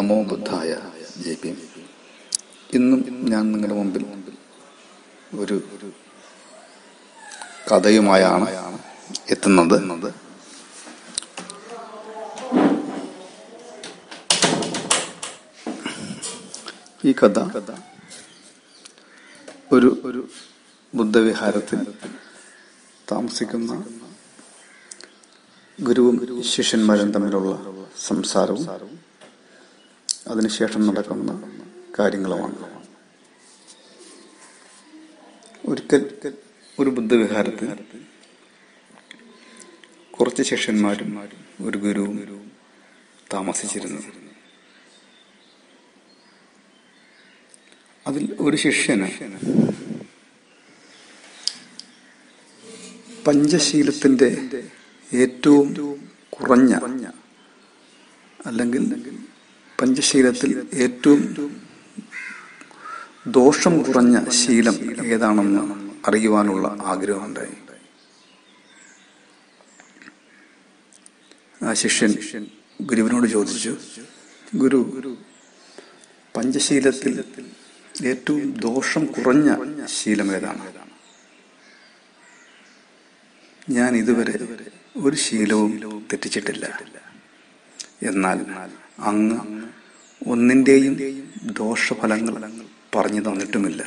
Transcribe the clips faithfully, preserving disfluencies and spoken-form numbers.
നമോ ബുദ്ധായ. J P. ഇന്നും ഞാൻ നിങ്ങളുടെ മുമ്പിൽ ഒരു കഥയുമായാണ് എത്തുന്നത്. ഈ കഥ ഒരു ഒരു ബുദ്ധവിഹാരത്തിൽ താമസിക്കുന്ന ഗുരുവും ശിഷ്യന്മാരും തമ്മിലുള്ള സംസാരവും അതിനുശേഷം നടക്കുന്ന കാര്യങ്ങളുമാണ്. ഒരിക്കൽ ഒരു ബുദ്ധവിഹാരത്തിൽ കുറച്ച് ശിഷ്യന്മാരും ഒരു ഗുരുവും താമസിച്ചിരുന്നു. അതിൽ ഒരു ശിഷ്യന് പഞ്ചശീലത്തിന്റെ ഏറ്റവും കുറഞ്ഞ അല്ലെങ്കിൽ പഞ്ചശീലത്തിൽ ഏറ്റവും ദോഷം കുറഞ്ഞ ശീലം ഏതാണെന്ന് അറിയുവാനുള്ള ആഗ്രഹമുണ്ടായി. ആ ശിഷ്യൻ ഗുരുവിനോട് ചോദിച്ചു, ഗുരു, പഞ്ചശീലത്തിൽ ഏറ്റവും ദോഷം കുറഞ്ഞ ശീലം ഏതാണ്? ഞാൻ ഇതുവരെ ഒരു ശീലവും തെറ്റിച്ചിട്ടില്ല. എന്നാൽ അങ്ങ് ഒന്നിന്റെയും ദോഷഫലങ്ങൾ പറഞ്ഞു തന്നിട്ടുമില്ല.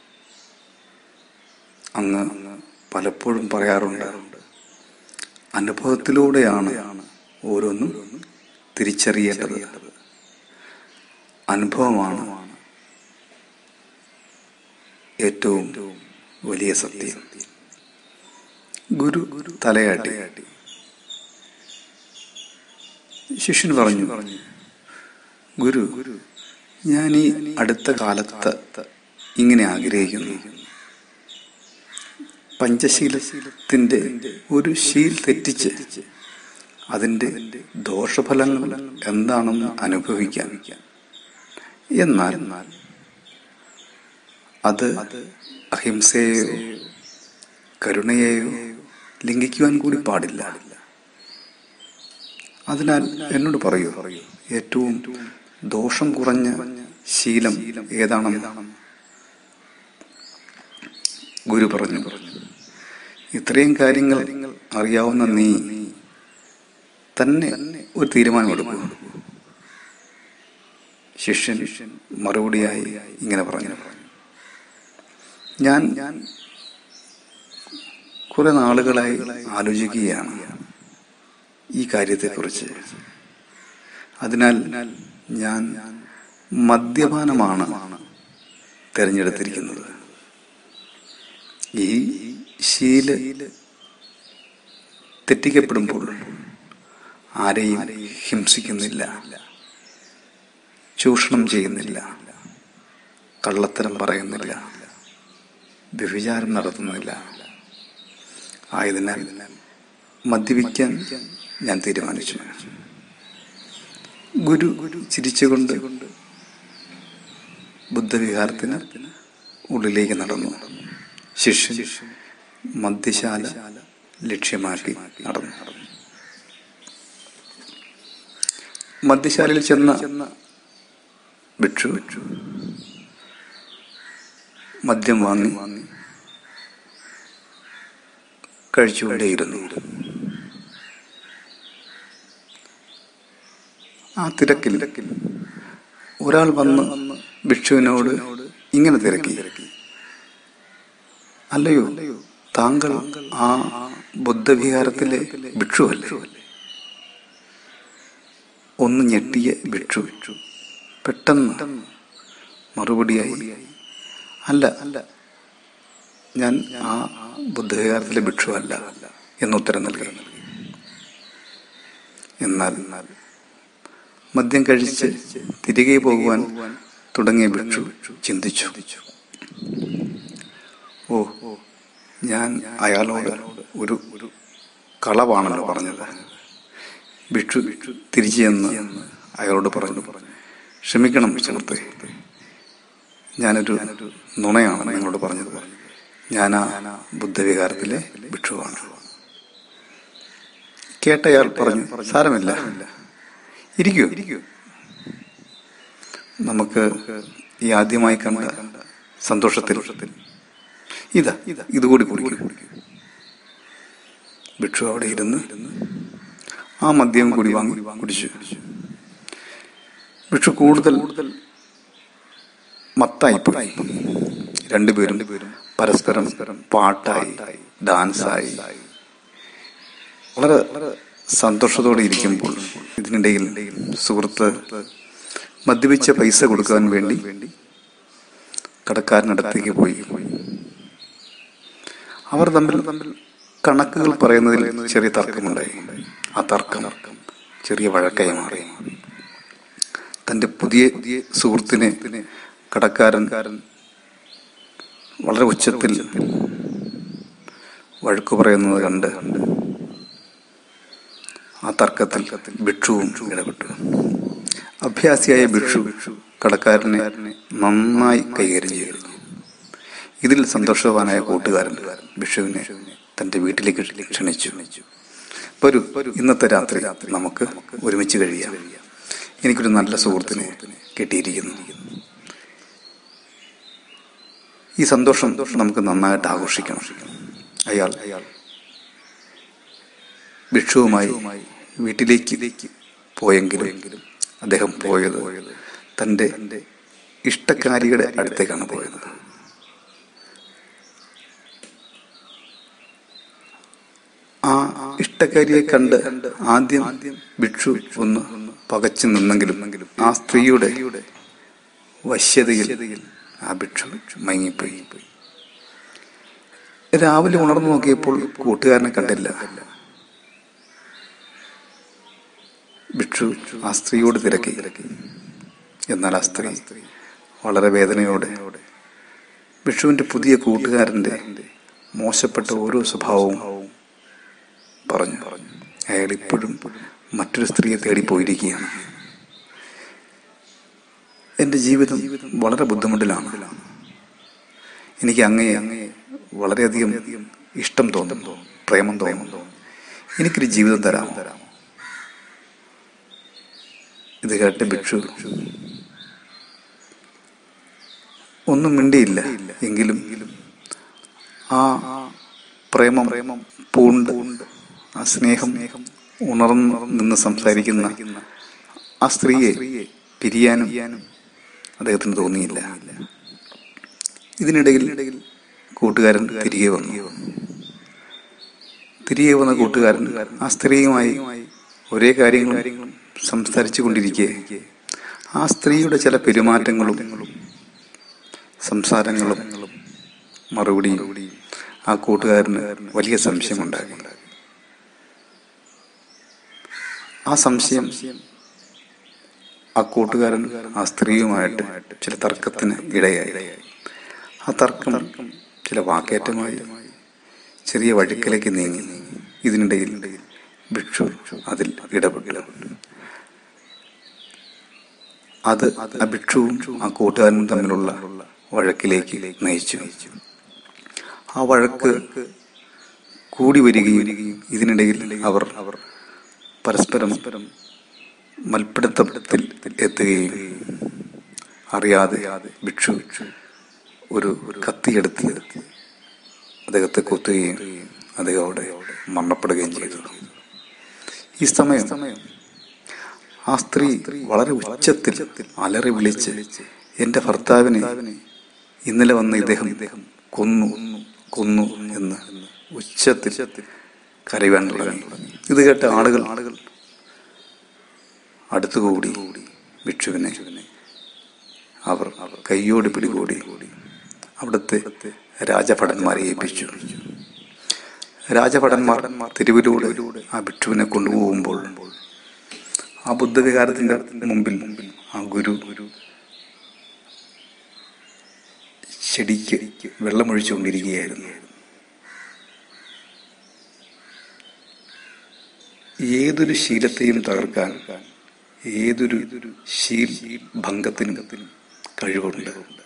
അങ്ങ് പലപ്പോഴും പറയാറുണ്ട്, അനുഭവത്തിലൂടെയാണ് ഓരോന്നും തിരിച്ചറിയേണ്ടത്. അനുഭവമാണ് ഏറ്റവും വലിയ സത്യം. ഗുരു തലയാട്ടി. ശിഷ്യൻ പറഞ്ഞു, ഗുരു, ഞാൻ ഈ അടുത്ത കാലത്ത് ഇങ്ങനെ ആഗ്രഹിക്കുന്നു. പഞ്ചശീലത്തിന്റെ ഒരു ശീൽ തെറ്റിച്ച് അതിന്റെ ദോഷഫലങ്ങൾ എന്താണെന്ന് അനുഭവിക്കാൻ. എന്നാൽ അത് അഹിംസയെയോ കരുണയെയോ ലംഘിക്കുവാൻ കൂടി പാടില്ല. അതിനാൽ എന്നോട് പറയൂ, ഏറ്റവും ദോഷം കുറഞ്ഞ ശീലം ഏതാണെന്ന്. ഗുരു പറഞ്ഞു, ഇത്രയും കാര്യങ്ങൾ അറിയാവുന്ന നീ തന്നെ ഒരു തീരുമാനമെടുക്കൂ. ശിഷ്യൻ മറുപടിയായി ഇങ്ങനെ പറഞ്ഞു, ഞാൻ ഞാൻ കുറെ നാളുകളായി ആലോചിക്കുകയാണ് ഈ കാര്യത്തെക്കുറിച്ച്. അതിനാൽ ഞാൻ മദ്യപാനമാണ് തിരഞ്ഞെടുത്തിരിക്കുന്നത്. ഈ ശീല തെറ്റിക്കപ്പെടുമ്പോൾ ആരെയും ഹിംസിക്കുന്നില്ല, ചൂഷണം ചെയ്യുന്നില്ല, കള്ളത്തരം പറയുന്നില്ല, വ്യഭിചാരം നടത്തുന്നില്ല. ആയതിനാൽ മദ്യപിക്കാൻ ഞാൻ തീരുമാനിച്ചു. ഗുരു ചിരിച്ചുകൊണ്ട് ബുദ്ധവിഹാരത്തിന് ഉള്ളിലേക്ക് നടന്നു. ശിഷ്യൻ മദ്യശാല ലക്ഷ്യമാക്കി നടന്നു. മദ്യശാലയിൽ ചെന്ന ഭിക്ഷു മദ്യം വാങ്ങി കഴിച്ചുകൊണ്ടേയിരുന്നു. ആ തിരക്കിൽ ഒരാൾ വന്ന് ഭിക്ഷുവിനോട് ഇങ്ങനെ തിരക്കി, അല്ലയോ, താങ്കൾ ആ ബുദ്ധവിഹാരത്തിലെ ഭിക്ഷുവല്ലേ? ഒന്ന് ഞെട്ടിയ ഭിക്ഷു പെട്ടെന്ന് മറുപടിയായി, അല്ല അല്ല ഞാൻ ആ ബുദ്ധവിഹാരത്തിലെ ഭിക്ഷു അല്ല എന്നുത്തരം നൽകി. എന്നാൽ മദ്യം കഴിച്ച് തിരികെ പോകുവാൻ തുടങ്ങിയ ഭിക്ഷു ചിന്തിച്ചു, ഓ, ഞാൻ അയാളോട് ഒരു കളവാണല്ലോ പറഞ്ഞത്. ഭിക്ഷു തിരിച്ചു ചെന്ന് അയാളോട് പറഞ്ഞു, ക്ഷമിക്കണം സുഹൃത്തെ, ഞാനൊരു നുണയാണ് നിങ്ങളോട് പറഞ്ഞത്. ഞാൻ ആ ബുദ്ധവിഹാരത്തിലെ ഭിക്ഷുവാണ്. കേട്ടയാൾ പറഞ്ഞു, സാരമില്ല, ഇരിക്കൂ. നമുക്ക് ഈ ആദ്യമായി കണ്ട സന്തോഷത്തിൽ ഇതാ ഇതുകൂടി കുടിക്കും. ഭിക്ഷു അവിടെ ഇരുന്ന് ആ മദ്യം കൂടി വാങ്ങി കുടിച്ചു. ഭിക്ഷു കൂടുതൽ മത്തായിപ്പോയി. രണ്ടുപേരും പരസ്പരം പാട്ടായി, ഡാൻസായി, വളരെ സന്തോഷത്തോടെ ഇരിക്കുമ്പോൾ ഇതിനിടയിൽ സുഹൃത്ത് മദ്യപിച്ച പൈസ കൊടുക്കാൻ വേണ്ടി കടക്കാരനടുത്തേക്ക് പോയി. അവർ തമ്മിൽ കണക്കുകൾ പറയുന്നതിൽ ചെറിയ തർക്കമുണ്ടായി. ആ തർക്കം ചെറിയ വഴക്കായി മാറി. തൻ്റെ പുതിയ സുഹൃത്തിനെ കടക്കാരൻ വളരെ ഉച്ചത്തിൽ വഴക്കു പറയുന്നത് കണ്ട് ആ തർക്കത്തിൽ ഭിക്ഷുവും ഇടപെട്ടു. അഭ്യാസിയായ ഭിക്ഷു കടക്കാരനെ നന്നായി കൈകാര്യം ചെയ്തു. ഇതിൽ സന്തോഷവാനായ കൂട്ടുകാരൻ ഭിക്ഷുവിനെ തൻ്റെ വീട്ടിലേക്ക് ക്ഷണിച്ചു. വരൂ, ഇന്നത്തെ രാത്രി നമുക്ക് ഒരുമിച്ച് കഴിയാം. എനിക്കൊരു നല്ല സുഹൃത്തിനെ കിട്ടിയിരിക്കുന്നു. ഈ സന്തോഷം നമുക്ക് നന്നായിട്ട് ആഘോഷിക്കണം. അയാൾ ഭിക്ഷുവുമായി വീട്ടിലേക്ക് പോയെങ്കിലും അദ്ദേഹം പോയത് തൻ്റെ ഇഷ്ടക്കാരിയുടെ അടുത്തേക്കാണ് പോയത്. ആ ഇഷ്ടക്കാരിയെ കണ്ട് ആദ്യം ഭിക്ഷു ഒന്ന് പകച്ചു നിന്നെങ്കിലും ആ സ്ത്രീയുടെ വശ്യതയിൽ ആ ഭിക്ഷു മയങ്ങിപ്പോയി. രാവിലെ ഉണർന്നു നോക്കിയപ്പോൾ കൂട്ടുകാരനെ കണ്ടില്ല. ഭിക്ഷു ആ സ്ത്രീയോട് തിരക്കി. എന്നാൽ ആ സ്ത്രീ വളരെ വേദനയോടെ ഭിക്ഷുവിന്റെ പുതിയ കൂട്ടുകാരന്റെ മോശപ്പെട്ട ഓരോ സ്വഭാവവും പറഞ്ഞു. അയാൾ ഇപ്പോഴും മറ്റൊരു സ്ത്രീയെ തേടി പോയിരിക്കുകയാണ്. എൻ്റെ ജീവിതം വളരെ ബുദ്ധിമുട്ടിലാണ്. എനിക്ക് അങ്ങയെ വളരെയധികം ഇഷ്ടം തോന്നുന്നു, പ്രേമം തോന്നുന്നു. എനിക്കൊരു ജീവിതം തരാമോ? ഇത് കേട്ട ഭിക്ഷു ഒന്നും മിണ്ടിയില്ല. എങ്കിലും ആ പ്രേമം പൂണ്ട്, ആ സ്നേഹം ഉണർന്നു നിന്ന് സംസാരിക്കുന്ന ആ സ്ത്രീയെ പിരിയാനും അദ്ദേഹത്തിന് തോന്നിയില്ല. ഇതിനിടയിൽ കൂട്ടുകാരൻ തിരികെ വന്നു. തിരികെ വന്ന കൂട്ടുകാരൻ ആ സ്ത്രീയുമായി ഒരേ കാര്യങ്ങളും സംസാരിച്ചു കൊണ്ടിരിക്കെ ആ സ്ത്രീയുടെ ചില പെരുമാറ്റങ്ങളും സംസാരങ്ങളും മറുപടിയും ആ കൂട്ടുകാരന് വലിയ സംശയമുണ്ടായി. ആ സംശയം ആ കൂട്ടുകാരൻ ആ സ്ത്രീയുമായിട്ട് ചില തർക്കത്തിന് ഇടയായി. ആ തർക്കം ചില വാക്കേറ്റമായി ചെറിയ വഴിക്കലേക്ക് നീങ്ങി. ഇതിനിടയിൽ ഭിക്ഷു അതിൽ ഇടപെട്ടു. അത് ആ ഭിക്ഷുവും ആ കൂട്ടുകാരനും തമ്മിലുള്ള വഴക്കിലേക്ക് നയിച്ചു. ആ വഴക്ക് കൂടി വരികയും ഇതിനിടയിൽ അവർ പരസ്പരം മൽപ്പിടുത്തത്തിൽ എത്തുകയും അറിയാതെ ഭിക്ഷു ഒരു കത്തിയെടുത്ത് അദ്ദേഹത്തെ കൊത്തുകയും അദ്ദേഹം അവിടെ മരണപ്പെടുകയും ചെയ്തു. ഈ സമയം ആ സ്ത്രീ വളരെ ഉച്ചത്തിൽ അലറി വിളിച്ച് എൻ്റെ ഭർത്താവിനെ ഇന്നലെ വന്ന ഇദ്ദേഹം കൊന്നു കൊന്നു എന്ന് ഉച്ചത്തിൽ കരയാൻ തുടങ്ങി. ഇത് കേട്ട ആളുകൾ അടുത്തുകൂടി ഭിക്ഷുവിനെ അവർ കയ്യോട് പിടികൂടി അവിടുത്തെ രാജഭടന്മാരെ ഏൽപ്പിച്ചു. രാജഭടന്മാർ തെരുവിലൂടെ ആ ഭിക്ഷുവിനെ കൊണ്ടുപോകുമ്പോൾ ആ ബുദ്ധവികാരത്തിന്റെ മുമ്പിൽ ആ ഗുരു ചെടിക്ക് വെള്ളമൊഴിച്ചുകൊണ്ടിരിക്കുകയായിരുന്നു. ഏതൊരു ശീലത്തെയും തകർക്കാൻ ഏതൊരു ശീൽ ഭംഗത്തിനും കഴിവുണ്ട്.